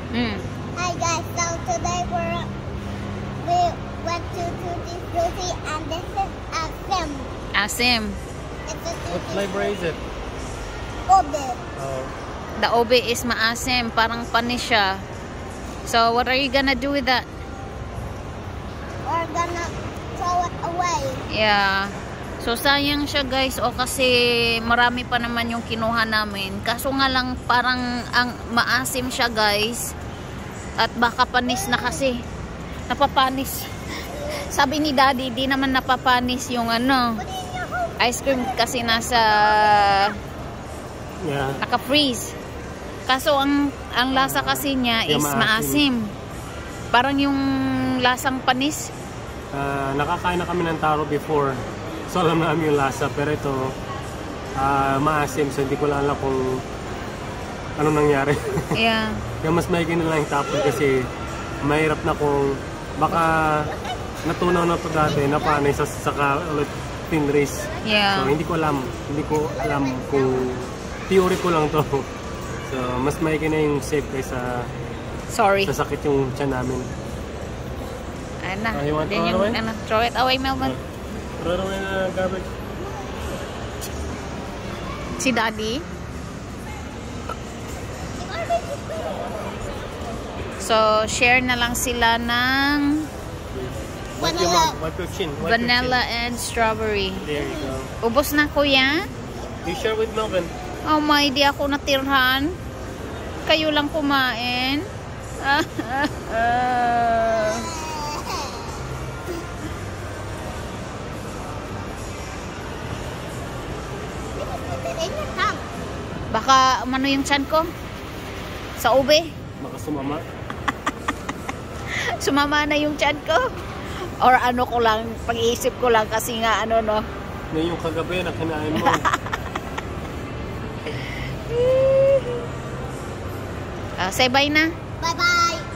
Hi guys, so today we went to Tutti Frutti and this is Asim. Asim. What flavor is it? Ube. Oh. The ube is maasim. Parang panis siya. So, what are you gonna do with that? We're gonna throw it away. Yeah. So, sayang siya guys. O kasi marami pa naman yung kinuha namin. Kaso nga lang parang ang maasim siya guys. At baka panis na kasi. Napapanis. Sabi ni Daddy, di naman napapanis yung ano. Ice cream kasi nasa naka-freeze. Kaso ang lasa kasi niya is maasim. Parang yung lasang panis. Nakakain na kami ng taro before. So alam namin yung lasa. Pero ito maasim. So hindi ko lang alam kung anong nangyari. Yeah. Kaya mas maigin na lang yung tapon kasi mahirap na kung baka natunaw na ito dati na panay saka ulit pinrace. Yeah. So hindi ko alam kung theory ko lang to. So mas maigin na yung safe kaysa sa sakit yung tiyan namin. Ayun na. You want to Then throw it away? Throw it away, Melvin. Throw it away na garbage. Si Daddy. So, share na lang sila ng vanilla and strawberry. There you go. Ubos na, kuya? You share with Melvin. Oh my, di ako natirhan. Kayo lang kumain. Baka ano yung tiyan ko? Sa ube? Baka sumama. Sumama na yung tiyan ko? Or ano ko lang, pag-iisip ko lang kasi nga ano no. Yan yung kagabi na kinain mo. Say bye na. Bye bye.